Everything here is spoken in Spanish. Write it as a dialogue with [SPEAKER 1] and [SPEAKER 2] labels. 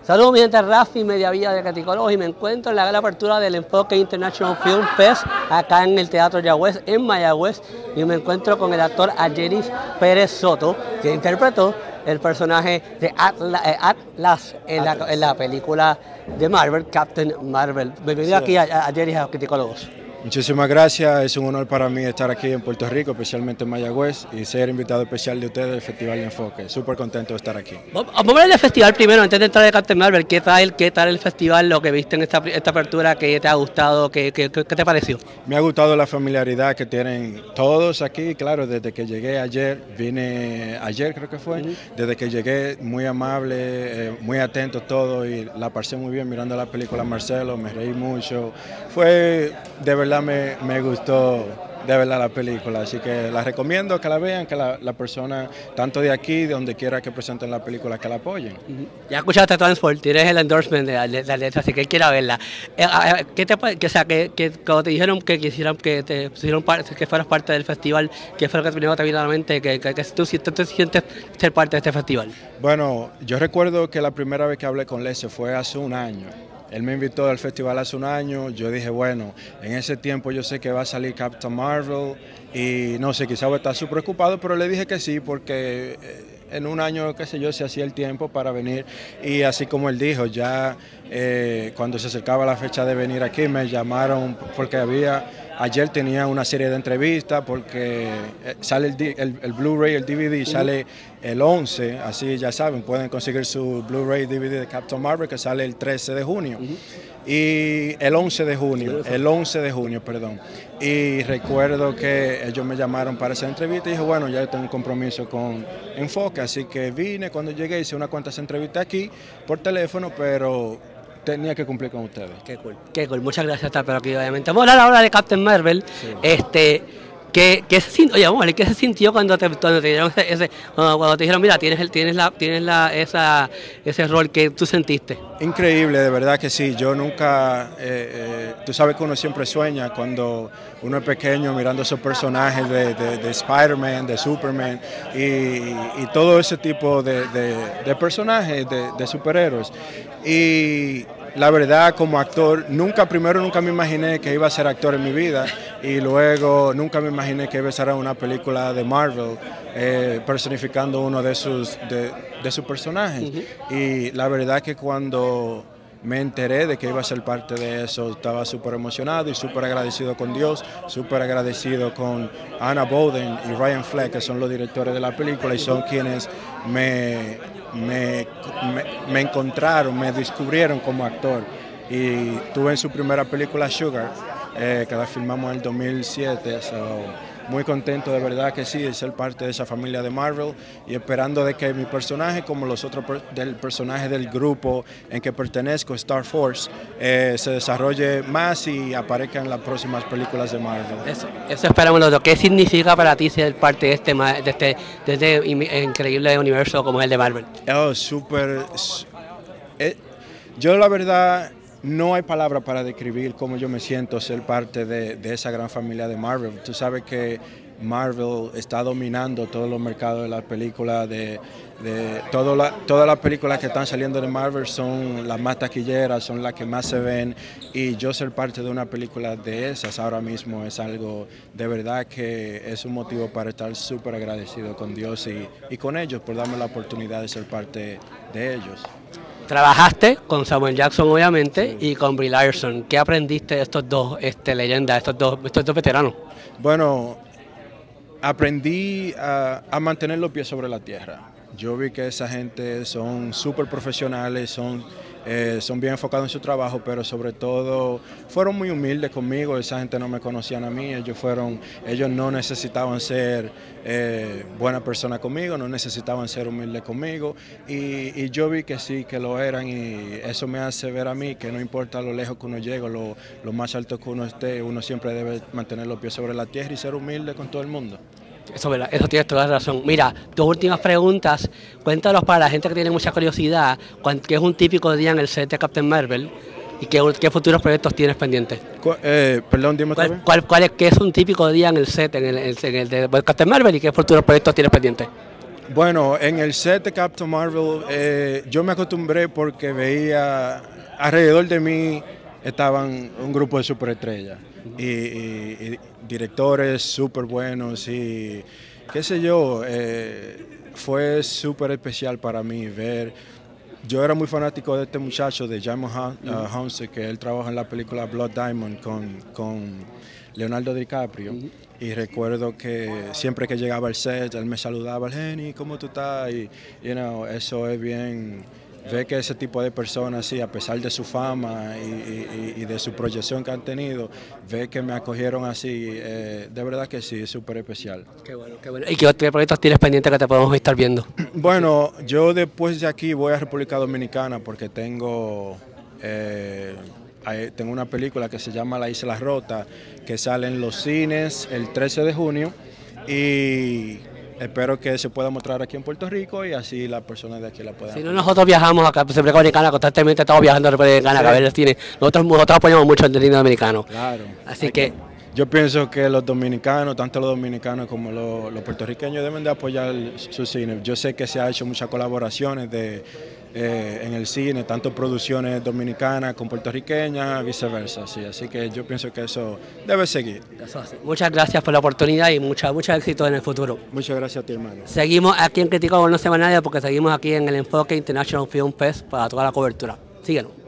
[SPEAKER 1] Saludos, mi gente, Rafi Mediavilla de Caticólogos, y me encuentro en la gala apertura del Enfoque International Film Fest acá en el Teatro Yagüez, en Mayagüez, y me encuentro con el actor Ayeris Pérez Soto, que interpretó el personaje de Atlas en la película de Marvel, Captain Marvel. Bienvenido aquí a Ayeris a Caticólogos.
[SPEAKER 2] Muchísimas gracias, es un honor para mí estar aquí en Puerto Rico, especialmente en Mayagüez, y ser invitado especial de ustedes del Festival de Enfoque. Súper contento de estar aquí.
[SPEAKER 1] Vamos a hablar del festival primero, antes de entrar de Captain Marvel. ¿Qué tal el festival, lo que viste en esta apertura, qué te ha gustado, qué te pareció?
[SPEAKER 2] Me ha gustado la familiaridad que tienen todos aquí, claro, desde que llegué ayer, vine ayer creo que fue, desde que llegué muy amable, muy atento todo, y la pasé muy bien mirando la película Marcelo, me reí mucho, fue de verdad me gustó de verdad la película, así que la recomiendo que la vean, que la persona, tanto de aquí, de donde quiera que presenten la película, que la apoyen.
[SPEAKER 1] Ya escuchaste Transport, tienes el endorsement de la letra, así que quiera verla. ¿Qué te que cuando te dijeron que quisieran que fueras parte del festival, qué fue lo que primero te vino a la mente, que tú te sientes ser parte de este festival?
[SPEAKER 2] Bueno, yo recuerdo que la primera vez que hablé con Lece fue hace un año. Él me invitó al festival hace un año, yo dije, bueno, en ese tiempo yo sé que va a salir Captain Marvel y no sé, quizá voy a estar súper preocupado, pero le dije que sí porque en un año, qué sé yo, se hacía el tiempo para venir, y así como él dijo, ya cuando se acercaba la fecha de venir aquí me llamaron porque ayer tenía una serie de entrevistas porque sale el Blu-ray, el DVD, sale el 11, así ya saben, pueden conseguir su Blu-ray DVD de Captain Marvel que sale el 13 de junio. Y el 11 de junio, perdón. Y recuerdo que ellos me llamaron para esa entrevista y dije, bueno, ya tengo un compromiso con Enfoque, así que vine, cuando llegué hice unas cuantas entrevistas aquí por teléfono, pero tenía que cumplir con ustedes.
[SPEAKER 1] Qué cool. Muchas gracias por estar aquí, obviamente. Vamos a hablar ahora de Captain Marvel. Sí. ¿Qué se sintió cuando te dieron cuando te dijeron, mira, ese rol que tú sentiste?
[SPEAKER 2] Increíble, de verdad que sí. Yo nunca, tú sabes que uno siempre sueña cuando uno es pequeño mirando esos personajes de Spider-Man, de Superman y todo ese tipo de personajes, de superhéroes. Y la verdad, como actor, nunca me imaginé que iba a ser actor en mi vida, y luego nunca me imaginé que iba a estar en una película de Marvel personificando uno de sus personajes. Y la verdad que cuando me enteré de que iba a ser parte de eso, estaba súper emocionado y súper agradecido con Dios, súper agradecido con Anna Boden y Ryan Fleck, que son los directores de la película y son quienes me encontraron, me descubrieron como actor. Y tuve en su primera película Sugar, que la filmamos en el 2007, muy contento de verdad que sí, de ser parte de esa familia de Marvel, y esperando de que mi personaje, como los otros del personaje del grupo en que pertenezco, Star Force, se desarrolle más y aparezca en las próximas películas de Marvel.
[SPEAKER 1] Eso esperamos nosotros. ¿Qué significa para ti ser parte de este increíble universo como el de Marvel?
[SPEAKER 2] Oh, súper. Yo la verdad no hay palabra para describir cómo yo me siento ser parte de esa gran familia de Marvel. Tú sabes que Marvel está dominando todos los mercados de las películas, todas las películas que están saliendo de Marvel son las más taquilleras, son las que más se ven, y yo ser parte de una película de esas ahora mismo es algo de verdad que es un motivo para estar súper agradecido con Dios y con ellos por darme la oportunidad de ser parte de ellos.
[SPEAKER 1] Trabajaste con Samuel Jackson, obviamente, y con Brie Larson. ¿Qué aprendiste de estos dos leyendas, estos dos veteranos?
[SPEAKER 2] Bueno, aprendí a mantener los pies sobre la tierra. Yo vi que esa gente son súper profesionales, son bien enfocados en su trabajo, pero sobre todo fueron muy humildes conmigo. Esa gente no me conocían a mí, ellos no necesitaban ser buena persona conmigo, no necesitaban ser humildes conmigo, y yo vi que sí, que lo eran, y eso me hace ver a mí que no importa lo lejos que uno llegue, lo más alto que uno esté, uno siempre debe mantener los pies sobre la tierra y ser humilde con todo el mundo.
[SPEAKER 1] Eso tienes toda la razón. Mira, tus últimas preguntas, cuéntanos para la gente que tiene mucha curiosidad, ¿qué es un típico día en el set de Captain Marvel y qué futuros proyectos tienes pendientes?
[SPEAKER 2] Perdón, dime otra vez.
[SPEAKER 1] ¿Qué es un típico día en el set, en el de Captain Marvel, y qué futuros proyectos tienes pendientes?
[SPEAKER 2] Bueno, en el set de Captain Marvel yo me acostumbré porque veía alrededor de mí estaban un grupo de superestrellas y directores súper buenos y qué sé yo, fue súper especial para mí ver. Yo era muy fanático de este muchacho, de Jamie Hunter, que él trabaja en la película Blood Diamond con Leonardo DiCaprio. Y recuerdo que siempre que llegaba al set, él me saludaba, Jenny, ¿cómo tú estás? Y eso es bien, ver que ese tipo de personas, sí, a pesar de su fama y de su proyección que han tenido, ver que me acogieron así, de verdad que sí, es súper especial.
[SPEAKER 1] Qué bueno, qué bueno. ¿Y qué proyectos tienes pendientes que te podemos estar viendo?
[SPEAKER 2] Bueno, yo después de aquí voy a República Dominicana porque tengo una película que se llama La Isla Rota, que sale en los cines el 13 de junio y espero que se pueda mostrar aquí en Puerto Rico y así las personas de aquí la puedan.
[SPEAKER 1] Si no, nosotros viajamos acá a República Dominicana, constantemente estamos viajando a República Dominicana a ver el cine. Nosotros apoyamos mucho el cine dominicano.
[SPEAKER 2] Claro.
[SPEAKER 1] Así que
[SPEAKER 2] yo pienso que los dominicanos, tanto los dominicanos como los puertorriqueños, deben de apoyar su cine. Yo sé que se ha hecho muchas colaboraciones en el cine, tanto producciones dominicanas con puertorriqueñas, viceversa. Sí. Así que yo pienso que eso debe seguir.
[SPEAKER 1] muchas gracias por la oportunidad y mucho éxito en el futuro.
[SPEAKER 2] Muchas gracias a ti, hermano.
[SPEAKER 1] Seguimos aquí en Crítico No Semanal porque seguimos aquí en el Enfoque International Film Fest para toda la cobertura. Síguenos.